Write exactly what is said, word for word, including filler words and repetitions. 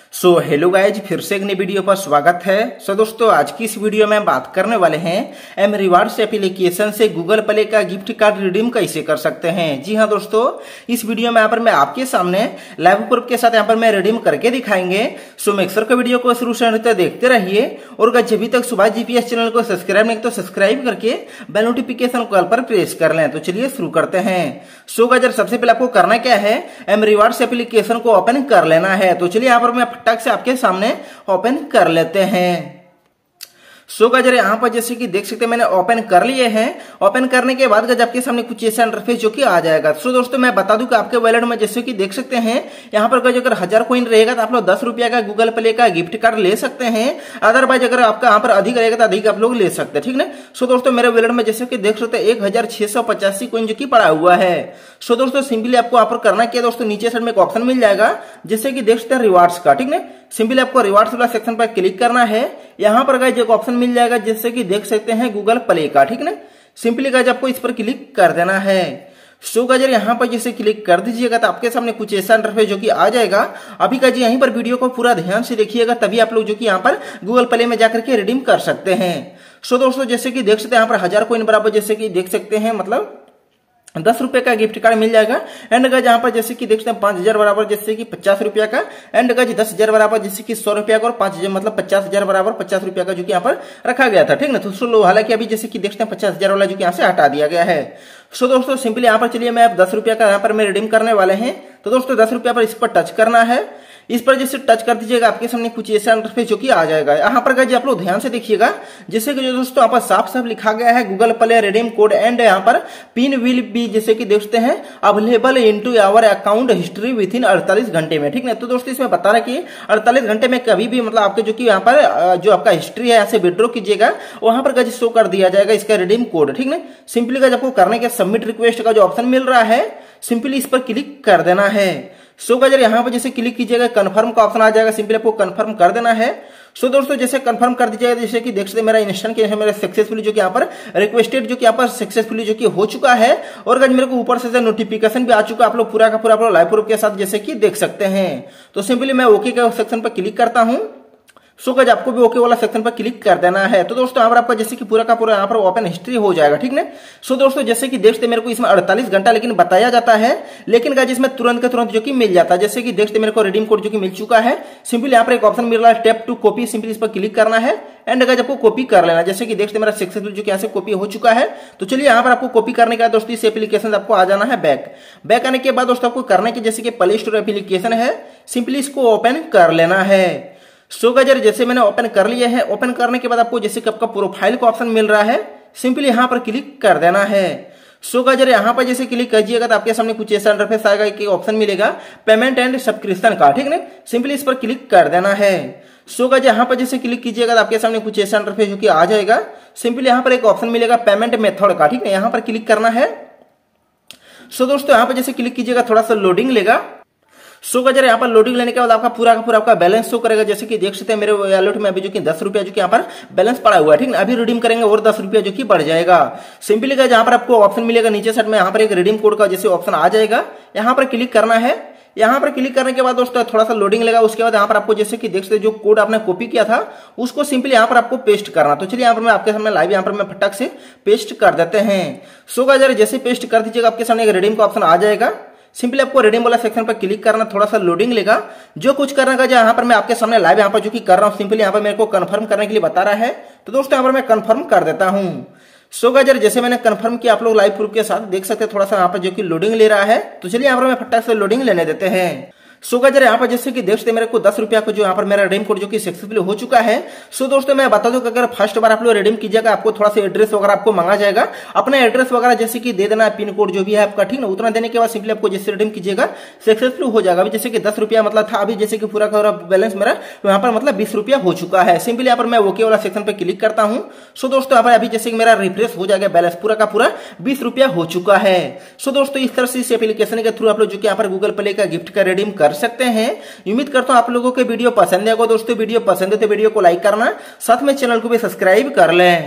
So hello guys, फिर से एक नई वीडियो पर स्वागत है। सो so, दोस्तों आज की इस वीडियो में बात करने वाले हैं एम रिवार्ड्स एप्लीकेशन से गूगल प्ले का गिफ्ट कार्ड रिडीम कैसे कर सकते हैं। जी हाँ दोस्तों, इस वीडियो में यहाँ पर मैं आपके सामने लाइव प्रूफ के साथ यहाँ पर मैं रिडीम करके दिखाएंगे। सो मेक श्योर वीडियो को शुरू से अंत तक देखते रहिए और अगर अभी तक सुभाष जीपीएस चैनल को सब्सक्राइब नहीं तो सब्सक्राइब करके बेल नोटिफिकेशन कॉल पर प्रेस कर लें। तो चलिए शुरू करते हैं। सो गाइस, सबसे पहले आपको करना क्या है, एम रिवार्ड्स एप्लीकेशन को ओपन कर लेना है। तो चलिए यहाँ पर मैं फटाक से आपके सामने ओपन कर लेते हैं। सो so, गाइस यहाँ पर जैसे कि देख सकते हैं मैंने ओपन कर लिए हैं। ओपन करने के बाद गाइस आपके सामने कुछ ऐसा इंटरफेस जो कि आ जाएगा। सो so, दोस्तों मैं बता दूं कि आपके वॉलेट में जैसे कि देख सकते हैं यहाँ पर गाइस अगर हजार कॉइन रहेगा तो आप लोग दस रुपया का गूगल प्ले का गिफ्ट कार्ड ले सकते हैं। अदरवाइज अगर आपका यहाँ पर अधिक रहेगा तो अधिक आप लोग ले सकते हैं, ठीक है। सो so, दोस्तों मेरे वॉलेट में जैसे कि देख सकते हैं एक हजार छह सौ पचासी कॉइन जो कि पड़ा हुआ है। सो so, दोस्तों सिंपली आपको यहाँ पर करना क्या है दोस्तों, नीचे साइड में एक ऑप्शन मिल जाएगा जैसे कि देख सकते हैं रिवार्ड्स का, ठीक है। सिंपली आपको रिवार्ड्स वाला सेक्शन पर क्लिक करना है। यहाँ पर गाइस एक ऑप्शन मिल जाएगा जैसे कि देख सकते हैं गूगल प्ले का, ठीक है। सिंपली गाइस आपको इस पर क्लिक कर देना है। सो गाइस यहाँ पर जैसे क्लिक कर दीजिएगा तो आपके सामने कुछ ऐसा इंटरफेस जो कि आ जाएगा। अभी गाइस यहीं पर वीडियो को पूरा ध्यान से देखिएगा, तभी आप लोग जो कि यहाँ पर गूगल प्ले में जाकर के रिडीम कर सकते हैं। सो दोस्तों जैसे कि देख सकते हैं यहाँ पर हजार कॉइन बराबर जैसे कि देख सकते हैं मतलब दस रुपए का गिफ्ट कार्ड मिल जाएगा। एंड गाइस यहाँ पर जैसे कि देखते हैं पांच हजार बराबर जैसे कि पचास रुपया का, एंड गाइस दस हजार बराबर जैसे कि सौ रुपया का, और पांच हजार मतलब पचास हजार बराबर पचास रुपया का जो कि यहाँ पर रखा गया था, ठीक ना। तो सुन लो, हालांकि अभी जैसे कि देखते हैं पचास हजार वाला जो कि यहाँ से हटा दिया गया है। सो दोस्तों सिंपली यहाँ पर चलिए मैं दस रुपया का यहाँ पर मैं रिडीम करने वाले हैं। तो दोस्तों दस रुपया पर इस पर टच करना है। इस पर जैसे टच कर दीजिएगा आपके सामने कुछ ऐसा इंटरफेस जो कि आ जाएगा। यहाँ पर गाइस आप लोग ध्यान से देखिएगा जैसे कि जो दोस्तों यहाँ पर साफ साफ लिखा गया है Google Play redeem code and यहाँ पर पिन विल बी जैसे कि देखते हैं available into our account history within अड़तालीस घंटे में, ठीक है। तो दोस्तों इसमें बता रहा कि अड़तालीस घंटे में कभी भी मतलब आपके जो कि यहाँ पर जो आपका हिस्ट्री है यहाँ से विड्रॉ कीजिएगा वहां पर गाइस शो कर दिया जाएगा इसका रिडीम कोड, ठीक है। सिंपली गाइस आपको करने के सबमिट रिक्वेस्ट का जो ऑप्शन मिल रहा है सिंपली इस पर क्लिक कर देना है। सो गाइस यहाँ पर जैसे क्लिक कीजिएगा कंफर्म का ऑप्शन आ जाएगा, सिंपली आपको कंफर्म कर देना है। सो so, दोस्तों जैसे कंफर्म कर दीजिएगा जैसे कि देख सकते मेरा इंस्टेंट के मेरा सक्सेसफुली जो कि यहाँ पर रिक्वेस्टेड जो कि यहाँ पर सक्सेसफुली जो कि हो चुका है, और गाइस मेरे को ऊपर से नोटिफिकेशन भी आ चुका है। आप लोग पूरा का पूरा आप लोग लाइव प्रूफ के साथ जैसे कि देख सकते हैं। तो सिंपली मैं ओके के सेक्शन पर क्लिक करता हूँ। सो गाइस आपको भी ओके वाला सेक्शन पर क्लिक कर देना है। तो दोस्तों यहाँ पर आपका जैसे कि पूरा का पूरा यहाँ पर ओपन हिस्ट्री हो जाएगा, ठीक है। सो दोस्तों जैसे कि देखते मेरे को इसमें अड़तालीस घंटा लेकिन बताया जाता है, लेकिन गाइस इसमें तुरंत के तुरंत जो कि मिल जाता है। जैसे कि देखते मेरे को रिडीम कोड जो कि मिल चुका है। सिंपली यहाँ पर एक ऑप्शन मिल रहा है टैप टू कॉपी, सिंपली इस पर क्लिक करना है एंड गाइस आपको कॉपी कर लेना। जैसे कि देखते मेरा सक्सेसफुल जो कि यहाँ से कॉपी हो चुका है। तो चलिए यहाँ पर आपको कॉपी करने का दोस्तों इस एप्लीकेशन आपको आ जाना है बैक। बैक आने के बाद दोस्तों आपको करने की जैसे कि प्ले स्टोर एप्लीकेशन है, सिंपली इसको ओपन कर लेना है। सो गाइस जैसे मैंने ओपन कर लिया है। ओपन करने के बाद आपको जैसे कि आपका प्रोफाइल का ऑप्शन मिल रहा है, सिंपली यहाँ पर क्लिक कर देना है। सो गाइस यहाँ पर जैसे क्लिक कीजिएगा तो आपके सामने कुछ ऐसा इंटरफेस आएगा कि ऑप्शन मिलेगा पेमेंट एंड सब्सक्रिप्शन का, ठीक है। सिंपली इस पर क्लिक कर देना है। सो गाइस यहाँ पर जैसे क्लिक कीजिएगा तो आपके सामने कुछ ऐसा इंटरफेस जो कि आ जाएगा। सिंपली यहाँ पर एक ऑप्शन मिलेगा पेमेंट मेथड का, ठीक है। यहाँ पर क्लिक करना है। सो दोस्तों यहाँ पर जैसे क्लिक कीजिएगा थोड़ा सा लोडिंग लेगा। सो गाइस यहाँ पर लोडिंग लेने के बाद आपका पूरा का पूरा आपका बैलेंस शो करेगा। जैसे कि देख सकते हैं मेरे वॉलेट में अभी जो कि दस रुपया जो कि यहाँ पर बैलेंस पड़ा हुआ है, ठीक है। अभी रिडीम करेंगे और दस रुपया जो कि बढ़ जाएगा। सिंपली गाइस यहाँ पर आपको ऑप्शन मिलेगा नीचे साइड में, यहाँ पर एक रिडीम कोड का जैसे ऑप्शन आ जाएगा, यहाँ पर क्लिक करना है। यहाँ पर क्लिक करने के बाद दोस्तों थोड़ा सा लोडिंग लेगा। उसके बाद यहाँ पर आपको जैसे कि देख सकते जो कोड आपने कॉपी किया था उसको सिंपली यहाँ पर आपको पेस्ट करना। तो चलिए यहाँ पर मैं आपके सामने लाइव यहाँ पर मैं फटाक से पेस्ट कर देते हैं। सो गाइस जैसे पेस्ट कर दीजिएगा आपके सामने एक रिडीम का ऑप्शन आ जाएगा। सिंपली आपको रिडीम वाला सेक्शन पर क्लिक करना, थोड़ा सा लोडिंग लेगा। जो कुछ करना का यहाँ पर मैं आपके सामने लाइव यहाँ पर जो कि कर रहा हूँ, सिंपली यहाँ पर मेरे को कंफर्म करने के लिए बता रहा है। तो दोस्तों यहाँ पर मैं कंफर्म कर देता हूँ। सो गाइस जैसे मैंने कंफर्म किया आप लोग लाइव प्रूफ के साथ देख सकते हैं थोड़ा सा यहाँ पर जो कि लोडिंग ले रहा है। तो चलिए यहाँ पर मैं फटाक से लोडिंग लेने देते हैं। सो गाइस यहाँ पर जैसे कि देखते मेरे को दस रुपया को जो यहाँ पर मेरा रिडीम कोड जो कि सक्सेसफुल हो चुका है। सो दोस्तों मैं बता दूं कि अगर फर्स्ट बार आप लोग रिडीम कीजिएगा आपको थोड़ा सा एड्रेस वगैरह आपको मांगा जाएगा। अपना एड्रेस वगैरह जैसे कि दे देना है, पिन कोड जो भी है आपका, ठीक ना। उतना देने के बाद सिंपली आपको जैसे रिडीम कीजिएगा सक्सेसफुल हो जाएगा। अभी जैसे कि दस रुपया मतलब था, अभी जैसे कि पूरा पूरा बैलेंस मेरा यहाँ पर मतलब बीस रुपया हो चुका है। सिंपली यहाँ पर मैं ओके वाला सेक्शन पर क्लिक करता हूँ। सो दोस्तों यहाँ पर अभी जैसे कि मेरा रिफ्रेश हो जाएगा, बैलेंस पूरा का पूरा बीस रुपया हो चुका है। सो दोस्तों इस तरह से इस एप्लीकेशन के थ्रू आप लोग जो कि यहाँ पर गूगल प्ले का गिफ्ट का रिडीम कर सकते हैं। उम्मीद करता हूं आप लोगों को वीडियो पसंद आएगा। दोस्तों वीडियो पसंद है तो वीडियो को लाइक करना, साथ में चैनल को भी सब्सक्राइब कर लें।